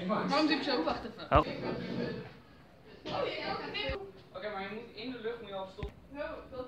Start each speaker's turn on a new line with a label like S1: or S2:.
S1: Waarom doe ik zo? Wacht even.
S2: Oh.
S3: Oké, maar je moet in de lucht moet je al stoppen.